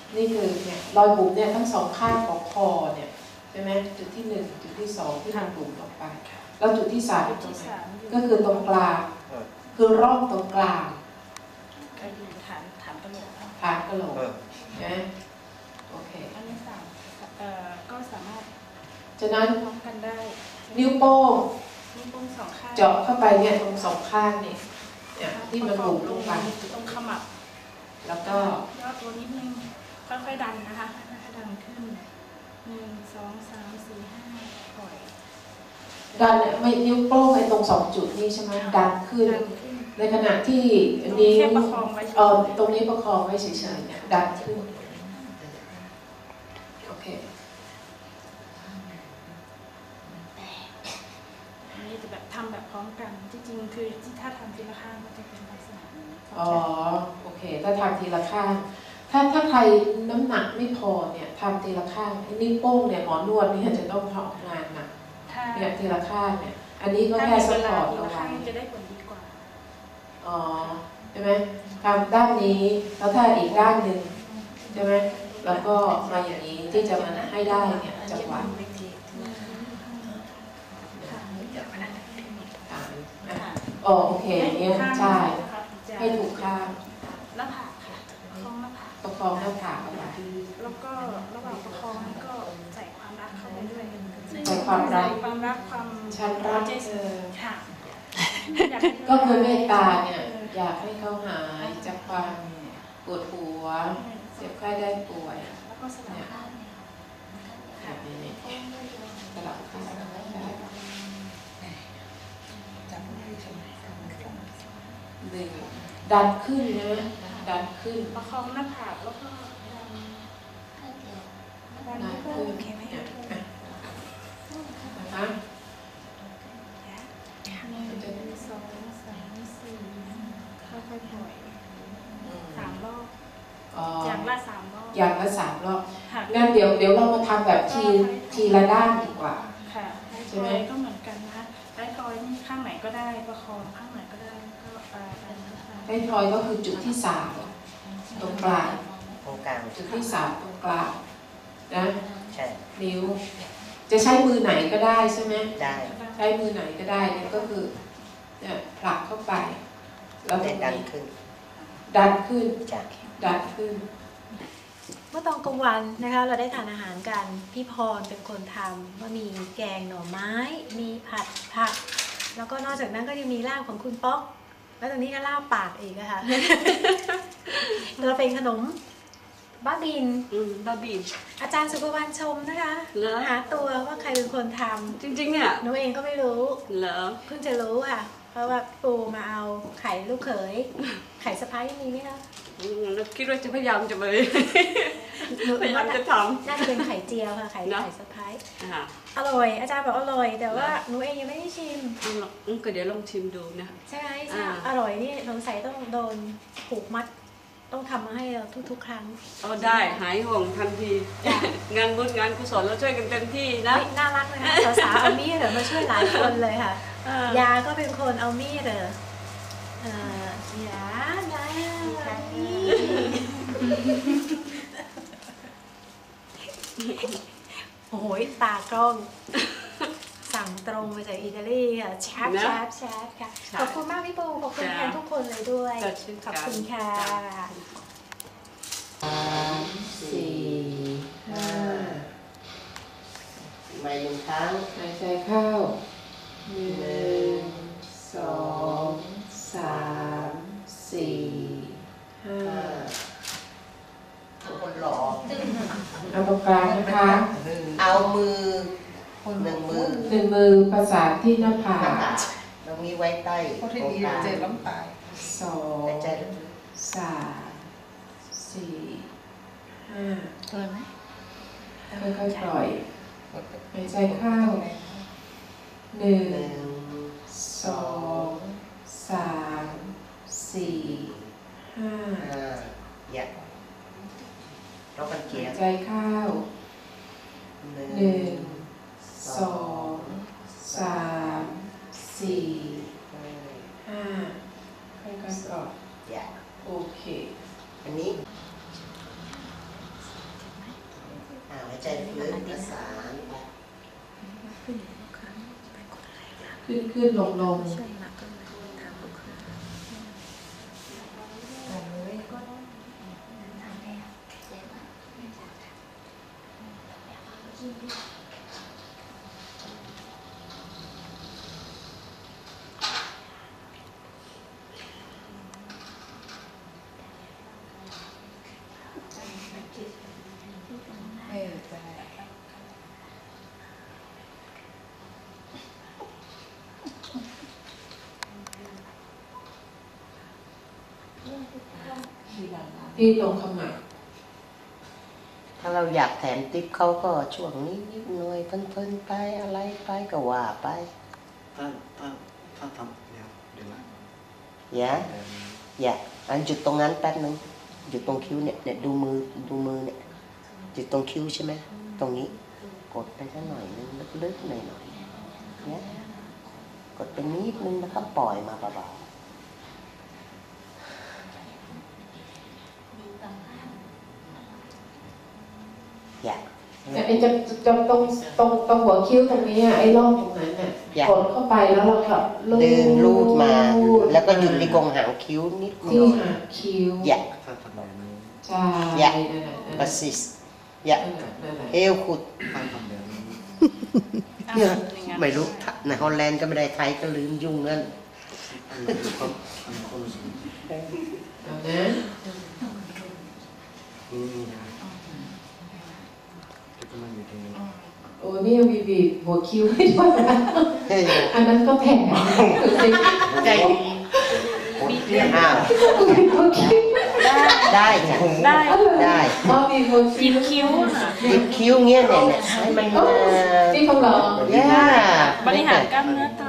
นี่คือเนี่ยรอยบุ๋มเนี่ยทั้งสองข้างของคอเนี่ยใช่ไหมจุดที่1จุดที่2ที่มันบุ๋มออกไปแล้วจุดที่3ตรงไหนก็คือตรงกลางคือร่องตรงกลางฐานกระโหลกนะโอเคอันนี้ก็สามารถฉะนั้นพร้อมกันได้นิ้วโป้งสองข้างเจาะเข้าไปเนี่ยตรงสองข้างเนี่ยที่มันบุ๋มลงไปตรงขมับแล้วก็ย่อตัวนิดนึงค่อยๆดันนะคะค่อยๆดันขึ้น1 2 3 4 5ปล่อยดันเนี่ยไม่นิ้วโป้งไอ้ตรง2จุดนี้ใช่ไหมดันขึ้นในขณะที่นิ้วตรงนี้ประคองไว้เฉยๆเนี่ยดันขึ้นโอเคอันนี้จะแบบทำแบบพร้อมกันจริงๆคือถ้าทำทีละข้างก็จะเป็นลักษณะนี้อ๋อโอเคถ้าทำทีละข้างถ้าใครน้ำหนักไม่พอเนี่ยทำทีละข้างนิ้วโป้งเนี่ยหมอนวดนี่จะต้องทำงานหนักเนี่ยทีละข้างเนี่ยอันนี้ก็แค่สปอร์ตเอาไว้จะได้ผลดีกว่าอ๋อใช่ไหมทำด้านนี้แล้วถ้าอีกด้านหนึ่งใช่ไหมแล้วก็มาอย่างนี้ที่จะมาให้ได้เนี่ยจังหวะอ๋อโอเคเนี่ยใช่ให้ถูกข้างหน้าผากค่ะประคองหน้าผากประคองหน้าผากเอาไว้แล้วก็ระหว่างประคองก็ใส่ความรักเข้าไปด้วยใส่ความรักความฉันรักเธอค่ะก็คือเมตตาเนี่ยอยากให้เขาหายจากความปวดหัวเจ็บไข้ได้ป่วยแล้วก็สลับข้างแบบนี้สลับข้างดึงดันขึ้นนะดันขึ้นประคองหน้าผากแล้วก็ดันขึ้นโอเคไหมนะคะ 1 2 3 4ค่อยๆปล่อย3 รอบอย่างละ3 รอบอย่างละ3 รอบงั้นเดี๋ยวเรามาทำแบบทีละด้านดีกว่าค่ะใช่ไหมก็เหมือนกันนะได้ทอยนี่ข้างไหนก็ได้ประคองข้างไหนก็ได้ก็ได้ทอยก็คือจุดที่3ตรงกลางจุดที่3ตรงกลางนะนิ้วจะใช้มือไหนก็ได้ใช่ไหมได้ใช้มือไหนก็ได้เนี่ยก็คือเนี่ยผลักเข้าไปแล้วดันขึ้นดันขึ้นเมื่อตอนกลางวันนะคะเราได้ทานอาหารกันพี่พรเป็นคนทำว่ามีแกงหน่อไม้มีผัดผักแล้วก็นอกจากนั้นก็ยังมีลาบของคุณป๊อกแล้วตรงนี้ก็ลาบปากอีกนะคะเราเป็นขนมบ้าบินอาจารย์สุภวรรณชมนะคะหาตัวว่าใครเป็นคนทำจริงๆเนี่ยหนูเองก็ไม่รู้เหรอเพิ่งจะรู้ค่ะเพราะว่าปูมาเอาไข่ลูกเขยไข่สะพ้ายมีไหมคะคิดว่าจะพยายามจะทำน่าจะเป็นไข่เจียวค่ะไข่สะพ้ายอร่อยอาจารย์บอกอร่อยแต่ว่าหนูเองยังไม่ได้ชิมก็เดี๋ยวลองชิมดูนะใช่ไหมใช่อร่อยนี่สงสัยต้องโดนผูกมัดต้องทำมาให้เราทุกๆครั้งได้หายห่วงทันทีงานบุญงานกุศลเราช่วยกันเต็มที่นะน่ารักนะคะสาวๆเอามีดมาช่วยหลายคนเลยค่ะยาก็เป็นคนเอามีดยาได้โอ้โหตากล้องสั่งตรงมาจากอิตาลีค่ะแชทค่ะขอบคุณมากพี่ปูขอบคุณแทนทุกคนเลยด้วยขอบคุณค่ะ 3 4 5 ไม่1 ครั้งหายใจเข้า1 2 3 4 5 คนหล่อเอาตรงกลางนะคะเอามือ 1 มือประสานที่หน้าผากเรามีไว้ใต้เพราะที่นี่เจอล้มตาย 2 3 4 5 ปล่อยไหมค่อยๆปล่อยหายใจเข้า1 2 3 4 5 อย่าเรากันเกียร์หายใจเข้า1 2 3 4 5ค่อยๆปล่อยโอเคอันนี้ใจลึกประสานไปขึ้นลงที่ตรงขมับถ้าเราอยากแถมติ๊บเขาก็ช่วงนี้นิดหน่อยเพลินๆไปอะไรไปก็ว่าไปถ้าทำเดี๋ยวนะอย่าอันหยุดตรงนั้นแป๊บนึงหยุดตรงคิ้วเนี่ยดูมือเนี่ยหยุดตรงคิ้วใช่ไหมตรงนี้กดไปสักหน่อยนึงลึกๆหน่อยเนี่ยกดไปนิดนึงแล้วก็ปล่อยมาเบาๆไอ้จะตรงหัวคิ้วตรงนี้ไอ้ร่องตรงนั้นเนี่ยกดเข้าไปแล้วเราก็ดึงลูดมาแล้วก็หยุดที่กรงหางคิ้วนิดหน่ที่อยหางคิ้วถ้าทำแบบนี้ใช่ประสิทธิ์เอวขุดถ้าทำแบบนี้เนี่ยไม่รู้ในฮอลแลนด์ก็ไม่ได้ไทยก็ลืมยุ่งนั่นอันนี้คือความรู้สึกเอานะนี่นะจะมาอยู่ตรงนี้โอ้นี่ยังมีบีบหัวคิ้วให้ด้วยนะอันนั้นก็แผลใจดีอ้าวหัวคิ้วได้จ้ะได้อ๋อมีหัวคิ้ยิ้วมคิ้วค่ะหยิบคิ้วเงี้ยเนี่ยให้มันที่เขาลองบริหารกล้ามเนื้อตา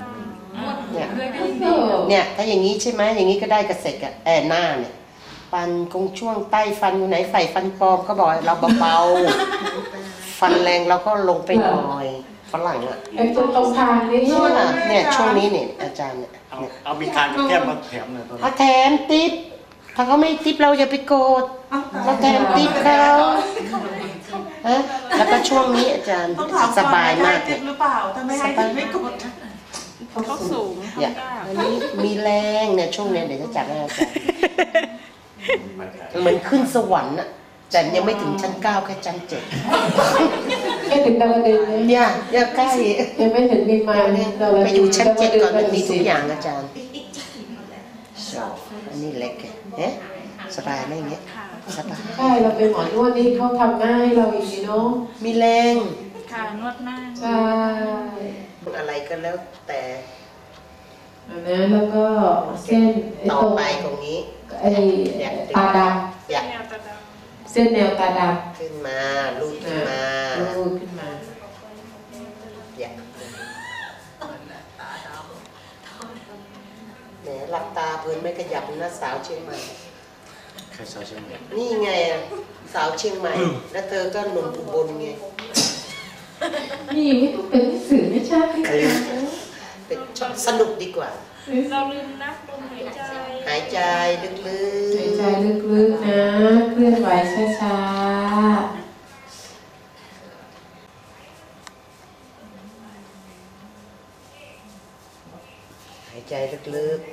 เนี่ยถ้าอย่างนี้ใช่ไหมอย่างนี้ก็ได้กระเสกอะหน้าเนี่ยฟันคงช่วงใต้ฟันอยู่ไหนใส่ฟันปลอมก็บอกเราเบาๆฟันแรงเราก็ลงไปหน่อยฝรั่งอะไอ้ตรงทางนี้เนี่ยช่วงนี้เนี่ยอาจารย์เนี่ยเอามีการกับแก้มมาแถมเลยตัวนี้ถ้าแถมติ๊บถ้าเขาไม่ติ๊บเราอย่าไปโกรธเราแถมติ๊บเขาฮะแล้วก็ช่วงนี้อาจารย์สบายมากเลยหรือเปล่าถ้าไม่ให้ไม่กดเขาสูงอย่าอันนี้มีแรงเนี่ยช่วงนี้เดี๋ยวจะจับให้อาจารย์เหมือนขึ้นสวรรค์อะแต่ยังไม่ถึงชั้น 9แค่ชั้น 7 แค่ถึงดาวดึงส์เนี่ยอย่าใกล้ยังไม่ถึงมีมาดาวดึงส์ไปอยู่ชั้น 7ก่อนมันมีทุกอย่างอาจารย์อันนี้เล็กเอ๊ะสบายไหมอย่างเงี้ยสบายใช่เราเป็นหมอนวดนี่เขาทำหน้าให้เราอย่างนี้เนาะมีแรงค่ะนวดหน้าใช่อะไรก็แล้วแต่อันนั้นแล้วก็เส้นไอ้ต่อตรงไปตรงนี้ไอ้ตาดอยากำเส้นแนวตาดขึ้นมาลูดำขึ้นมารูดขึ้นมาอยากแหมหลับตาเพลินไม่ขยับนะสาวเชียงใหม่ใครสาวเชียงใหม่นี่ไงสาวเชียงใหม่ แล้วเธอก็หนุ่มอุบลไงนี่ไม่ต้องเป็นหนังสือไม่ใช่เป็นสนุกดีกว่าเราลืมนับลมหายใจหายใจลึกหายใจลึกๆนะเคลื่อนไหวช้าๆหายใจลึก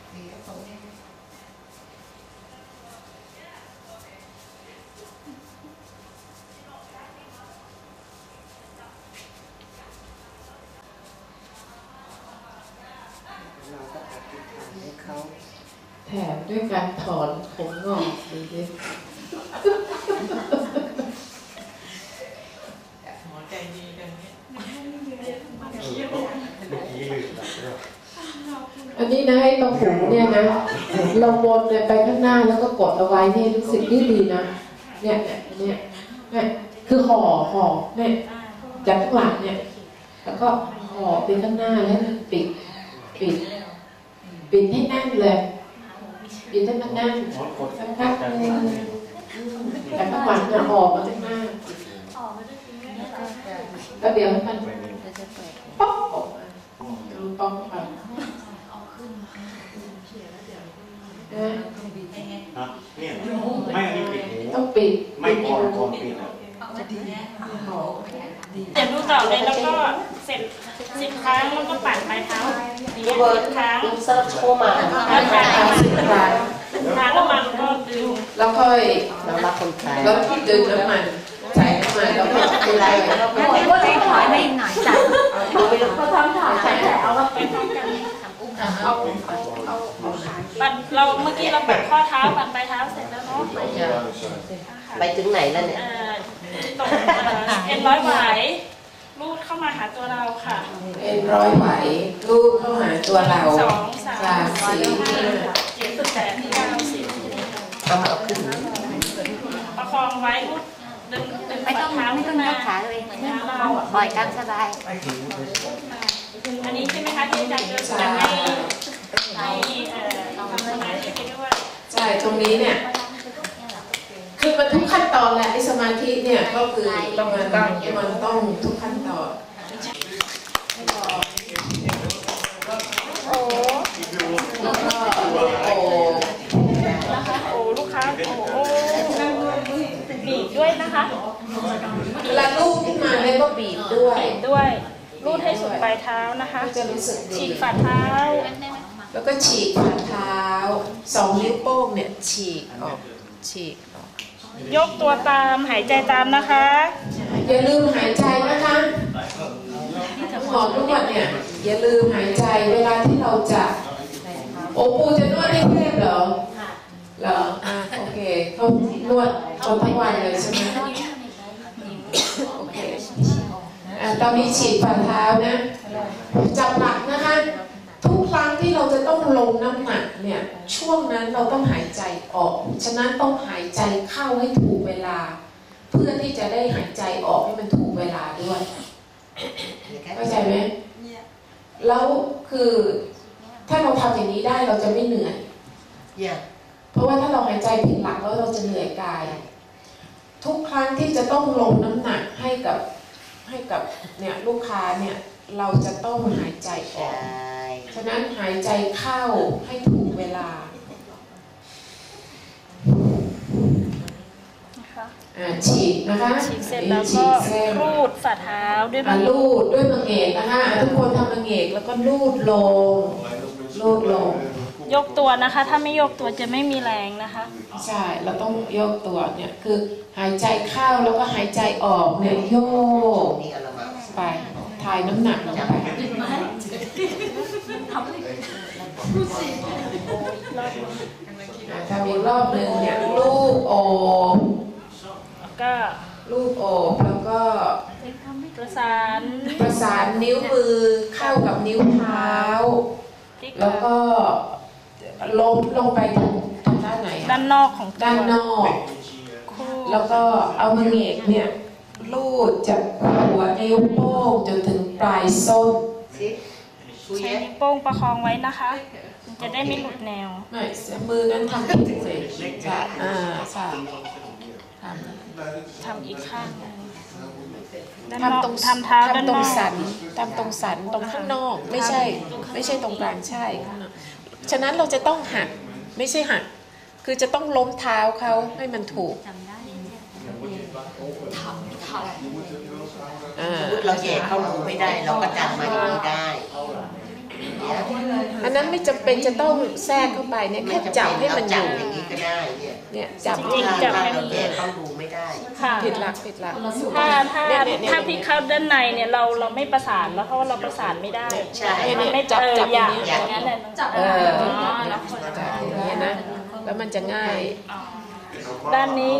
ๆเราก็อธิษฐานให้เขาๆแถมด้วยการถอนผมงอกดูดิหมอใจดีกันเนี่ยเมื่อกี้ลืมแล้วอันนี้นะให้ตรงหูเนี่ยนะเราวนเลยไปข้างหน้าแล้วก็กดเอาไว้เนี่ยรู้สึกดีนะเนี่ยคือห่อเนี่ยจากข้างหลังเนี่ยแล้วก็ห่อไปข้างหน้าแล้วปิดให้แน่นเลยปิดให้มันแน่นสักพักนึงแต่ข้างหลังจะห่อมาข้างหน้าแล้วเดี๋ยวให้มันป๊อกออกมาดูป๊อกออกมาฮะเนี่ยไม่อันนี้ปิดหูต้องปิดไม่ก่อนปิดอ่ะใช่เดี๋ยวดูต่อเลยแล้วก็เสร็จ10 ครั้งแล้วก็ปั่นปลายเท้า10 ครั้งเซิร์ชเข้ามาแล้วปั่น 10 ครั้งครั้งแล้วมันก็ดึงแล้วค่อยเรารับคนไทยแล้วดึงน้ำมันใส่น้ำมันแล้วก็อะไรแล้วก็ว่าจะถอยไม่หน่อยจ้ะเขาทำถ่ายใส่เอาว่าไปพร้อมกันปั่นเราเมื่อกี้เราปั่นข้อเท้าปั่นปลายเท้าเสร็จแล้วเนาะไปถึงไหนแล้วเนี่ยตรงเอ็นร้อยไหวรูดเข้ามาหาตัวเราค่ะเอ็นร้อยไหวลูกเข้าหาตัวเรา 2 3 4 5 7 8 9 10 เอาขึ้นประคองไว้รูดดึงฝ่าเท้าขึ้นมาขาเลยเราปล่อยกันสบายอันนี้ใช่ไหมคะที่อาจารย์จะให้ทำสมาธิไปด้วยใช่ตรงนี้เนี่ยคือมันทุกขั้นตอนแหละไอ้สมาธิเนี่ยก็คือมันต้องทุกขั้นตอนโอ้ลูกค้าโอ้บีบด้วยนะคะเวลาลูกขึ้นมาเนี่ยก็บีบด้วยรูดให้สุดปลายเท้านะคะจะรู้สึกดีฉีกฝ่าเท้าแล้วก็ฉีกฝ่าเท้า2 นิ้วโป้งเนี่ยฉีกออกยกตัวตามหายใจตามนะคะอย่าลืมหายใจนะคะหมอนวดเนี่ยอย่าลืมหายใจเวลาที่เราจะโอ้ปูจะนวดให้เทพเหรอโอเคเขานวดเขาทั้งวันเลยใช่ไหมโอเคตอนนี้ฉีดฝ่าเท้านะจับหลักนะคะทุกครั้งที่เราจะต้องลงน้ำหนักเนี่ยช่วงนั้นเราต้องหายใจออกฉะนั้นต้องหายใจเข้าให้ถูกเวลาเพื่อที่จะได้หายใจออกให้มันถูกเวลาด้วยเข้าใจไหมแล้วคือถ้าเราทำอย่างนี้ได้เราจะไม่เหนื่อยเพราะว่าถ้าเราหายใจผิดหลักแล้วเราจะเหนื่อยกายทุกครั้งที่จะต้องลงน้ำหนักให้กับเนี่ยลูกค้าเนี่ยเราจะต้องหายใจออกฉะนั้นหายใจเข้าให้ถูกเวลาฉีกนะคะฉีกเสร็จแล้วก็รูดฝ่าเท้าด้วยมือรูดด้วยมือเอกนะคะทุกคนทำมือเอกแล้วก็รูดลงยกตัวนะคะถ้าไม่ยกตัวจะไม่มีแรงนะคะใช่เราต้องยกตัวเนี่ยคือหายใจเข้าแล้วก็หายใจออกเนี่ยโยกไปถ่ายน้ำหนักลงไปทำอีกรอบหนึ่งเนี่ยลูบโอบแล้วก็ประสานนิ้วมือเข้ากับนิ้วเท้าแล้วก็ลงไปทางด้านไหนด้านนอกของด้านนอกแล้วก็เอามือเอกเนี่ยลูดจากหัวนิ้วโป้งจนถึงปลายส้นใช้นิ้วโป้งประคองไว้นะคะจะได้ไม่หลุดแนวไม่มือนั้นทำผิดเลยใช่ใช่ทำอีกข้างทำตรงเท้าด้านนอกทำตรงสันตรงข้างนอกไม่ใช่ตรงกลางใช่ฉะนั้นเราจะต้องหักไม่ใช่หักคือจะต้องล้มเท้าเขาให้มันถูกเราแยกเข้ารูไม่ได้เราก็จับมาอย่างนี้ได้อันนั้นไม่จำเป็นจะต้องแทรกเข้าไปเนี่ยแค่จับให้มันอยู่อย่างนี้ก็ได้เนี่ยจับให้เราแยกเข้ารูไม่ได้ผิดหลักถ้าพี่เข้าด้านในเนี่ยเราไม่ประสานแล้วเพราะว่าเราประสานไม่ได้ใช่ไม่จับอย่างนั้นเลยจับอย่างนี้นะแล้วมันจะง่ายด้านนี้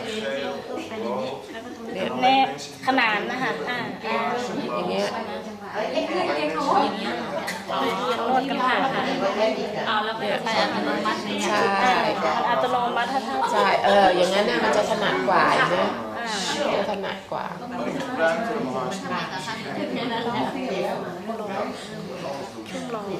เนี่ยขนานนะคะอย่างเงี้ยนวดกันผ่านค่ะเอาแล้วไปอัตโนมัติใช่อัตโนมัติถ้าใช่อย่างนั้นน่ะมันจะถนัดกว่านะจะถนัดกว่าช่วงรอ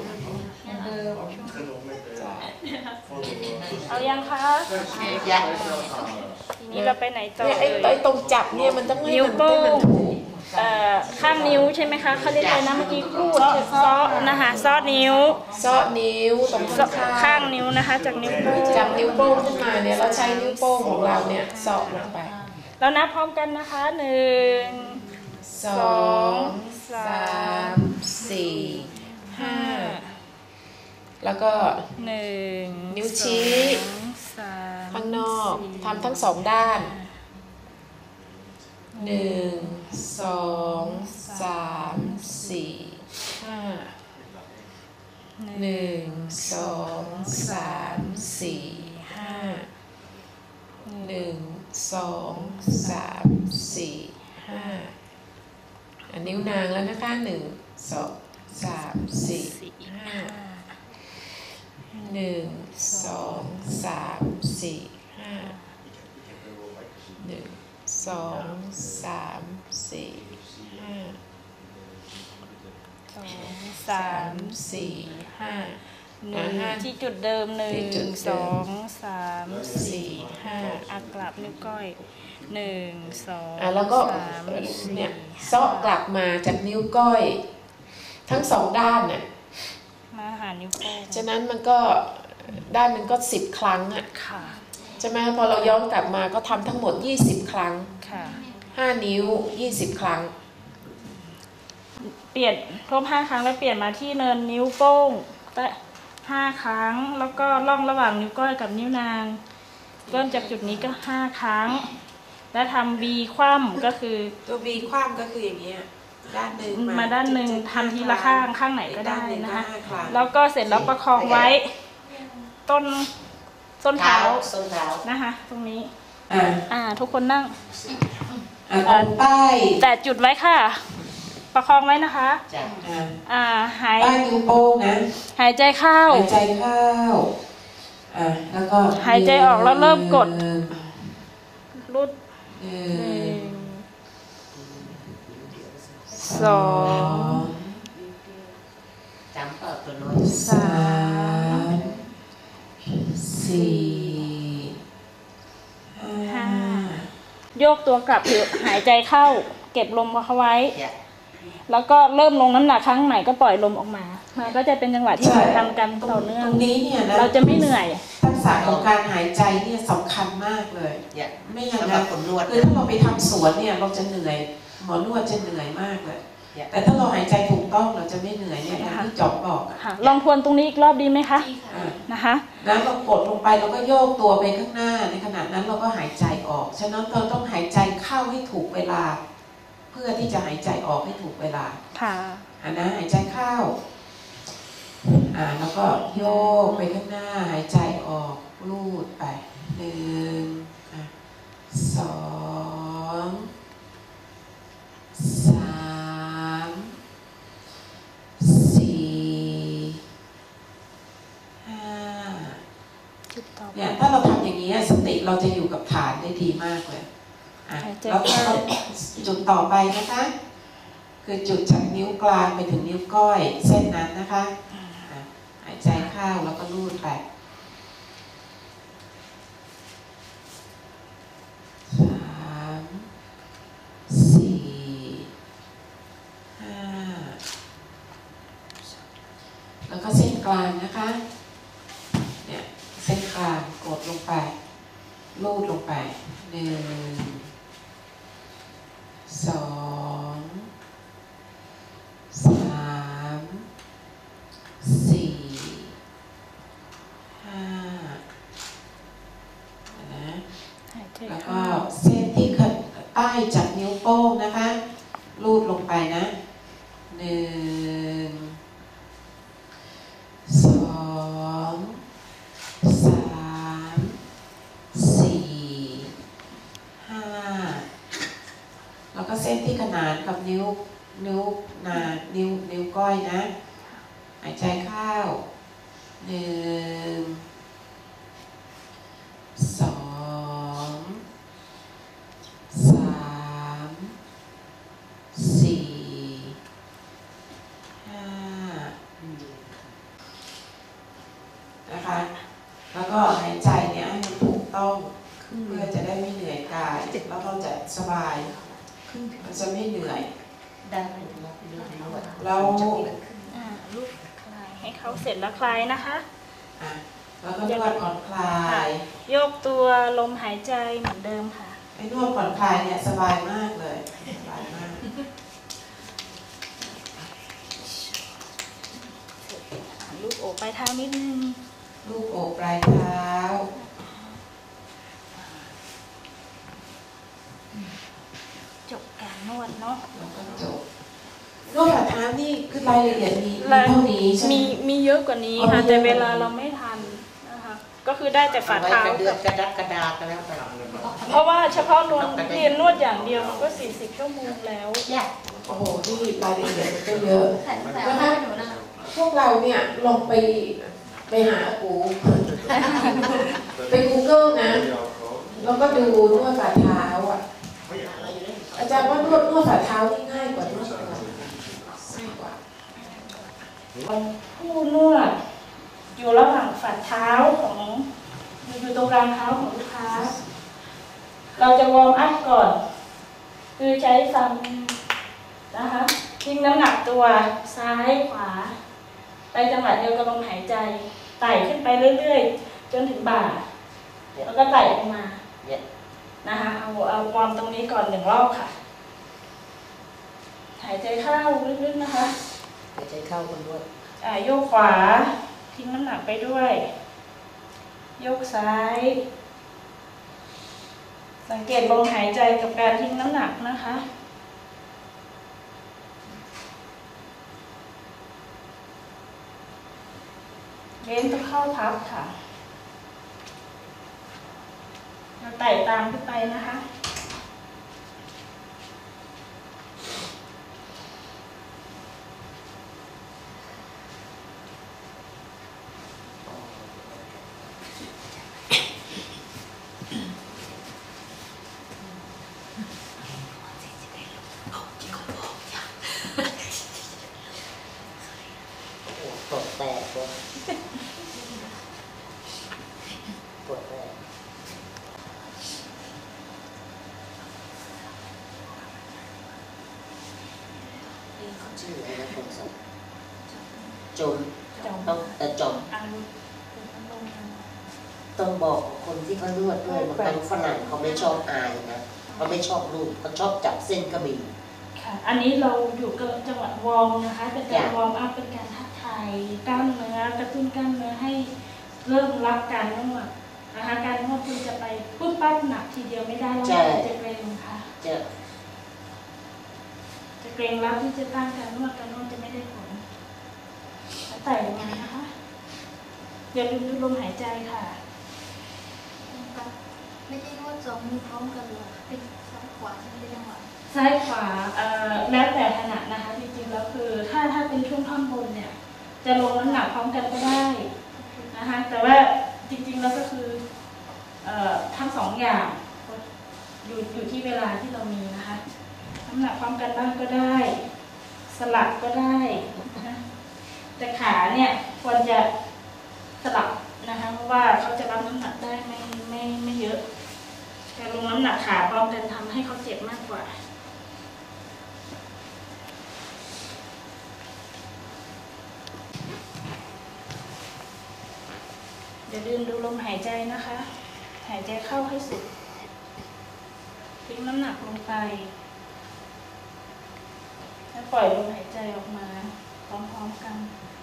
เอายังคะยังทีนี้เราไปไหนต่อไอ้ตรงจับเนี่ยมันต้องนิ้วโป้งข้างนิ้วใช่ไหมคะเขาเรียกอะไรนะเมื่อกี้รูดซ้อนะคะซ้อนิ้วตรงข้างนิ้วนะคะจากนิ้วโป้งจับนิ้วโป้งขึ้นมาเนี่ยเราใช้นิ้วโป้งของเราเนี่ยซ้อลงไปเรานับพร้อมกันนะคะ1 2 3 4 5แล้วก็ 1 นิ้วชี้ข้างนอกทำทั้ง2ด้าน1 2 3 4 5 1 2 3 4 5 1 2 3 4 5นิ้วนางแล้วนะคะ1 2 3 4 5 1 2 3 4 5 1 2 3 4 5 3 4 5 ที่จุดเดิม1 2 3 4 5กลับนิ้วก้อย1 2 แล้วก็เนี่ยเซาะกลับมาจากนิ้วก้อยทั้ง2ด้านน่ะมาหานิ้วโป้งฉะนั้นมันก็ด้านมันก็10 ครั้งอ่ะใช่ไหมพอเราย้อนกลับมาก็ทำทั้งหมด20 ครั้ง5 นิ้ว20 ครั้งเปลี่ยนครบ5 ครั้งแล้วเปลี่ยนมาที่เนินนิ้วโป้งแต่5 ครั้งแล้วก็ล่องระหว่างนิ้วก้อยกับนิ้วนางเริ่มจากจุดนี้ก็5 ครั้งแล้วทำ V คว่ำก็คือตัว V คว่ำก็คืออย่างเงี้ยด้านหนึ่งมาด้านหนึ่งทำทีละข้างไหนก็ได้นะคะแล้วก็เสร็จแล้วประคองไว้ต้นเท้านะคะตรงนี้ทุกคนนั่งใต้แต่จุดไว้ค่ะประคองไว้นะคะหายใต้นิ้วโป้งนะหายใจเข้าแล้วก็หายใจออกแล้วเริ่มกดรุด2 จำต่อตัวน้อย 3 4 5โยกตัวกลับหายใจเข้าเก็บลมเข้าไว้แล้วก็เริ่มลงน้ำหนักครั้งไหนก็ปล่อยลมออกมามันก็จะเป็นจังหวะที่เราทำกันต่อเนื่องตรงนี้เนี่ยเราจะไม่เหนื่อยทักษะของการหายใจเนี่ยสำคัญมากเลยไม่อย่างนั้นคือถ้าเราไปทำสวนเนี่ยเราจะเหนื่อยหมอนวดจะเหนื่อยมากเลยแต่ถ้าเราหายใจถูกต้องเราจะไม่เหนื่อยเนี่ยอย่างที่จอบบอกลองทวนตรงนี้อีกรอบดีไหมคะนะคะแล้วเรากดลงไปเราก็โยกตัวไปข้างหน้าในขณะนั้นเราก็หายใจออกฉะนั้นเราต้องหายใจเข้าให้ถูกเวลาเพื่อที่จะหายใจออกให้ถูกเวลานะหายใจเข้าแล้วก็โยกไปข้างหน้าหายใจออกลูดไป1 2 3 4 5เนี่ยถ้าเราทำอย่างนี้สติเราจะอยู่กับฐานได้ดีมากเลยแล้วจุดต่อไปนะคะคือจุดจากนิ้วกลางไปถึงนิ้วก้อยเส้นนั้นนะคะหายใจเข้าแล้วก็ลูดไป3 4 5แล้วก็เส้นกลางนะคะเนี่ยเส้นกลางกดลงไปลูดลงไป1 2 3 4 5แล้วก็เส้นที่ใต้จากนิ้วโป้งนะคะลูดลงไปนะ1 2 3 4 5แล้วก็เส้นที่ขนานกับนิ้วก้อยนะหายใจเข้า1 2 3 4 5นะคะแล้วก็หายใจเนี่ยให้มันถูกต้องเพื่อจะได้ไม่เหนื่อยกายแล้วเราจะสบายมันจะไม่เหนื่อยเราลูกคลายให้เขาเสร็จแล้วคลายนะคะแล้วก็นวดผ่อนคลายโยกตัวลมหายใจเหมือนเดิมค่ะไอ้นวดผ่อนคลายเนี่ยสบายมากเลยสบายมากลูกโอบปลายเท้านิดนึงลูกโอบปลายเท้าจบการนวดเนาะแล้วก็จบนวดฝ่าเท้านี่คือรายละเอียดมีเท่านี้ใช่ไหมมีเยอะกว่านี้ค่ะแต่เวลาเราไม่ทันนะคะก็คือได้แต่ฝ่าเท้าอไว้กระเดือกกระดักกระดาษกันแล้วแต่เพราะว่าเฉพาะเรียนนวดอย่างเดียวมันก็40 ชั่วโมงแล้วโอ้โหนี่รายละเอียดมันก็เยอะนะคะพวกเราเนี่ยลองไปหากูไป Google นะแล้วก็ดูนวดฝ่าเท้าอ่ะอาจารย์ว่านวดฝ่าเท้านี่ง่ายกว่านวดตัวง่ายกว่าผู้นวดอยู่ระหว่างฝ่าเท้าของอยู่ตรงกลางเท้าของลูกค้าเราจะวอร์มอัพก่อนคือใช้ฟันนะคะทิ้งน้ำหนักตัวซ้ายขวาไปจังหวะเดียวกับลมหายใจไต่ขึ้นไปเรื่อยๆจนถึงบ่าแล้วก็ไต่ลงมานะคะเอาวอร์มตรงนี้ก่อน1 รอบค่ะหายใจเข้าลึกๆนะคะหายใจเข้าคนด้วยโยกขวาทิ้งน้ำหนักไปด้วยโยกซ้ายสังเกตลมหายใจกับการทิ้งน้ำหนักนะคะเว้นต้องเข้าพับค่ะเราไต่ตามขึ้นไปนะคะปวดแตกเลยปวดแตกนี่เขาชื่ออะไรนะคุณสมจมต้องบอกคนที่เขานวดด้วยบางครั้งฝรั่งเขาไม่ชอบอายนะเขาไม่ชอบรูปเขาชอบจับเส้นกระบี่อันนี้เราอยู่กับจังหวะวอร์มนะคะเป็นการวอร์มอัพเป็นการทักทายกล้ามเนื้อกระตุ้นกล้ามเนื้อให้เริ่มรับการนวดนะคะการนวดคุณจะไปปุ๊บปั๊บหนักทีเดียวไม่ได้แล้วจะเกร็งค่ะจะเกร็งรับที่จะตั้งการนวดจะไม่ได้ผลไต่ลงมานะคะอย่าลืมดูลมหายใจค่ะไม่ใช่นวด2 มือพร้อมกันหรอเป็นซ้ายขวาใช่ไหมจังหวะซ้ายขวาแล้วแต่ถนัดนะคะจริงๆแล้วคือถ้าเป็นช่วงท่อนบนเนี่ยจะลงน้ำหนักพร้อมกันก็ได้นะคะแต่ว่าจริงๆแล้วก็คือทั้ง2 อย่างอยู่ที่เวลาที่เรามีนะคะน้ำหนักพร้อมกันบ้างก็ได้สลับก็ได้นะแต่ขาเนี่ยควรจะสลับนะคะเพราะว่าเขาจะรับน้ำหนักได้ไม่เยอะการลงน้ำหนักขาพร้อมกันทำให้เขาเจ็บมากกว่าอย่าลืมดูลมหายใจนะคะหายใจเข้าให้สุดทิ้งน้ำหนักลงไปแล้วปล่อยลมหายใจออกมาพร้อมๆกัน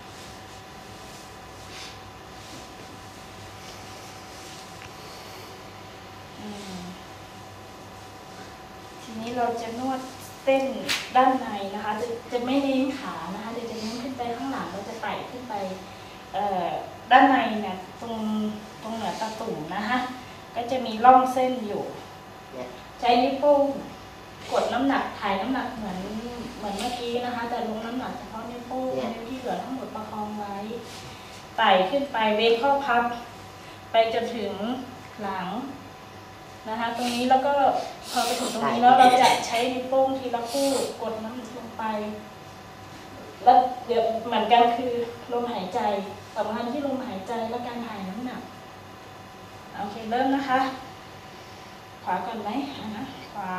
ทีนี้เราจะนวดเส้นด้านในนะคะจะไม่เน้นขานะคะเดี๋ยวจะเน้นขึ้นไปข้างหลังเราจะไต่ขึ้นไปด้านในเนี่ยตรงเหนือตาตุ่มนะคะก็จะมีร่องเส้นอยู่ใช้นิ้วโป้งกดน้ำหนักถ่ายน้ำหนักเหมือนเมื่อกี้นะคะแต่ลงน้ำหนักเฉพาะนิ้วโป้งนิ้วที่เหลือทั้งหมดประคองไว้ไต่ขึ้นไปเว้นข้อพับไปจนถึงหลังนะคะตรงนี้แล้วก็พอไปถึงตรงนี้แล้วเราจะใช้นิ้วโป้งทีละคู่กดน้ำหนักลงไปแล้วเดี๋ยวเหมือนกันคือลมหายใจสำคัญที่ลมหายใจและการถ่ายน้ำหนักโอเคเริ่มนะคะขวาก่อนไหมนะขวา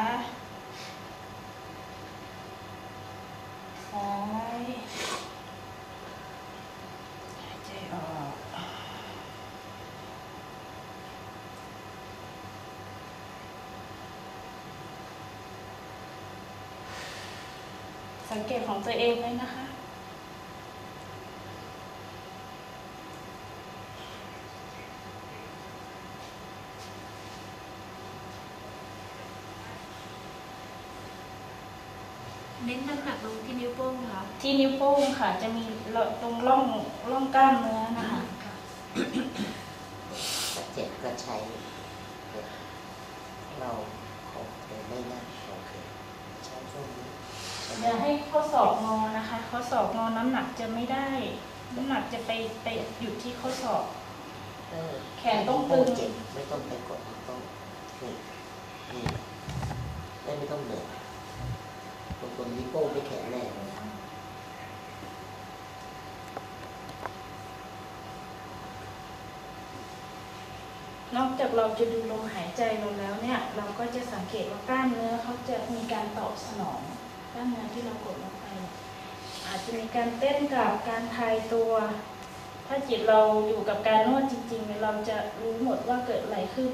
ซ้ายหายใจออกสังเกตของตัวเองเลยนะคะเน้นน้ำหนักลงที่นิ้วโป้งค่ะที่นิ้วโป้งค่ะจะมีตรงร่องกล้ามเนื้อนะคะเจ็บก็ใช้เราโอเคไม่น่าโอเคใช้ช่วงนี้อย่าให้ข้อศอกงอนะคะข้อศอกงอน้ำหนักจะไม่ได้น้ำหนักจะไปหยุดที่ข้อศอกแขนต้องตึงไม่ต้องไปกดต้องนี่ไม่ต้องเหนื่อยคนนี้โป้ไม่แข็งแรงนอกจากเราจะดูลมหายใจลงแล้วเนี่ยเราก็จะสังเกตว่ากล้ามเนื้อเขาจะมีการตอบสนองกล้ามเนื้อที่เรากดลงไปอาจจะมีการเต้นกับการคลายตัวถ้าจิตเราอยู่กับการนวดจริงๆเราจะรู้หมดว่าเกิดอะไรขึ้น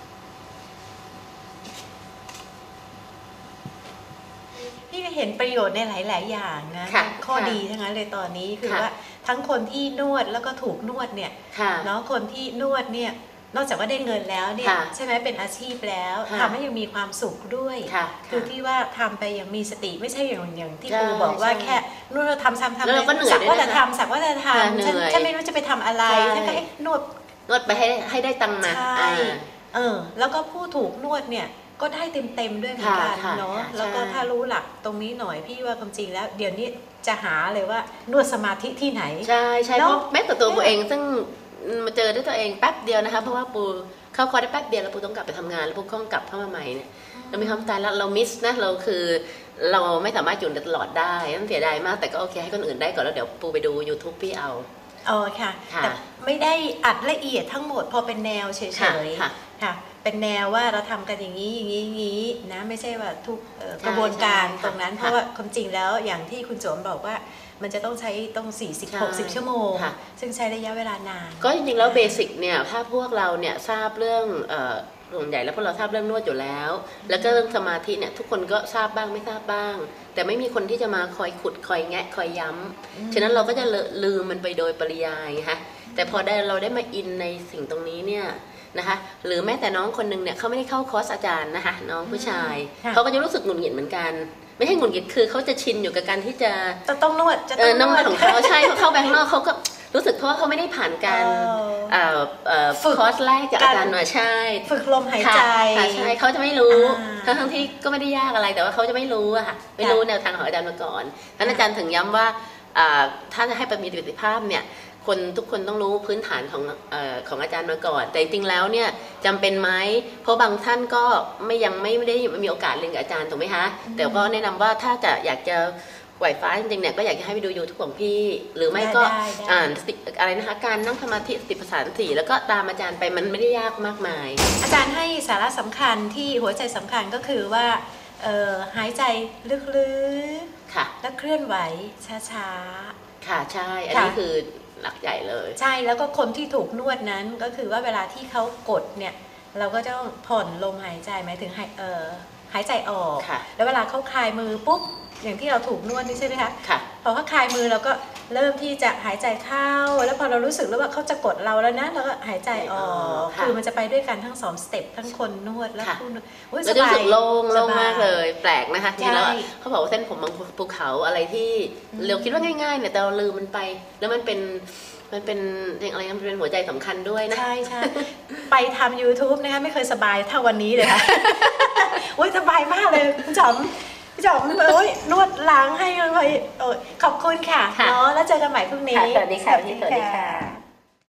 พี่เห็นประโยชน์ในหลาย ๆ อย่างนะข้อดีทั้งนั้นเลยตอนนี้คือว่าทั้งคนที่นวดแล้วก็ถูกนวดเนี่ยเนาะคนที่นวดเนี่ยนอกจากว่าได้เงินแล้วเนี่ยใช่ไหมเป็นอาชีพแล้วทำให้ยังมีความสุขด้วยคือที่ว่าทำไปอย่างมีสติไม่ใช่อย่างที่ครูบอกว่าแค่นวดเราทำสักว่าจะทำสักว่าจะทำฉันไม่รู้จะไปทำอะไรฉันก็ให้นวดไปให้ได้ตังค์มาใช่แล้วก็ผู้ถูกนวดเนี่ยก็ได้เต็มด้วยเหมือนกันเนาะแล้วก็ถ้ารู้หลักตรงนี้หน่อยพี่ว่าความจริงแล้วเดี๋ยวนี้จะหาเลยว่านวดสมาธิที่ไหนใช่เพราะแม้แต่ตัวปูเองซึ่งมาเจอด้วยตัวเองแป๊บเดียวนะคะเพราะว่าปูเข้าคอร์สได้แป๊บเดียวแล้วปูต้องกลับไปทำงานแล้วปูต้องกลับเข้ามาใหม่เนี่ยเรามีความตายแล้วเรามิสนะเราคือเราไม่สามารถอยู่ตลอดได้ต้องเสียดายมากแต่ก็โอเคให้คนอื่นได้ก่อนแล้วเดี๋ยวปูไปดู YouTube พี่เอาค่ะแต่ไม่ได้อัดละเอียดทั้งหมดพอเป็นแนวเฉยๆค่ะเป็นแนวว่าเราทำกันอย่างนี้นะไม่ใช่ว่าทุกกระบวนการตรงนั้นเพราะว่าความจริงแล้วอย่างที่คุณโจมบอกว่ามันจะต้องใช้ต้อง40-60 ชั่วโมงซึ่งใช้ระยะเวลานานก็จริงๆแล้วเบสิกเนี่ยถ้าพวกเราเนี่ยทราบเรื่องส่วนใหญ่แล้วพวกเราทราบเรื่องนวดอยู่แล้วแล้วก็เรื่องสมาธิเนี่ยทุกคนก็ทราบบ้างไม่ทราบบ้างแต่ไม่มีคนที่จะมาคอยขุดคอยแงะคอยย้ำฉะนั้นเราก็จะลืมมันไปโดยปริยายนะคะแต่พอเราได้มาอินในสิ่งตรงนี้เนี่ยนะคะหรือแม้แต่น้องคนนึงเนี่ยเขาไม่ได้เข้าคอร์สอาจารย์นะคะน้องผู้ชายเขาก็จะรู้สึกหงุดหงิดเหมือนกันไม่ใช่หงุดหงิดคือเขาจะชินอยู่กับการที่จะต้องนวดน้องนวดของเขาใช่เขาเข้าไปข้างนอกเขาก็รู้สึกเพราะว่าเขาไม่ได้ผ่านการฝึกคอร์สแรกจากอาจารย์มาใช่ฝึกลมหายใจใช่เขาจะไม่รู้ทั้งที่ก็ไม่ได้ยากอะไรแต่ว่าเขาจะไม่รู้อะค่ะไม่รู้แนวทางของอาจารย์มาก่อนท่านอาจารย์ถึงย้ำว่าถ้าจะให้มีประสิทธิภาพเนี่ยทุกคนต้องรู้พื้นฐานของอาจารย์มาก่อนแต่จริงๆแล้วเนี่ยจำเป็นไหมเพราะบางท่านก็ยังไม่ได้มีโอกาสเรียนกับอาจารย์ถูกไหมคะแต่ก็แนะนำว่าถ้าจะอยากจะไหวฟ้าจริงๆเนี่ยก็อยากจะให้ไปดู YouTube ของพี่หรือไม่ก็อ่านอะไรนะคะการนั่งสมาธิสติปัฏฐาน4แล้วก็ตามอาจารย์ไปมันไม่ได้ยากมากมายอาจารย์ให้สาระสำคัญที่หัวใจสำคัญก็คือว่าหายใจลึกๆค่ะแล้วเคลื่อนไหวช้าๆค่ะใช่อันนี้คือหลักใหญ่เลยใช่แล้วก็คนที่ถูกนวดนั้นก็คือว่าเวลาที่เขากดเนี่ยเราก็ต้องผ่อนลมหายใจหมายถึงหายใจออกแล้วเวลาเขาคลายมือปุ๊บอย่างที่เราถูกนวดนี่ใช่ไหมคะพอเขาคลายมือเราก็เริ่มที่จะหายใจเข้าแล้วพอเรารู้สึกแล้วว่าเขาจะกดเราแล้วนะเราก็หายใจออกคือมันจะไปด้วยกันทั้ง2สเต็ปทั้งคนนวดและผู้นวดสบายโล่งมากเลยแปลกนะคะทีแล้วเขาบอกว่าเส้นผมบางภูเขาอะไรที่เราคิดว่าง่ายๆเนี่ยแต่เราลืมมันไปแล้วมันเป็นอะไรมันเป็นหัวใจสำคัญด้วยนะใช่ใช่ไปทำ YouTube นะคะไม่เคยสบายเท่าวันนี้เลยค่ะโอ้ยสบายมากเลยพี่จอมนวดล้างให้เลยขอบคุณค่ะเนาะแล้วเจอกันใหม่พรุ่งนี้สวัสดีค่ะ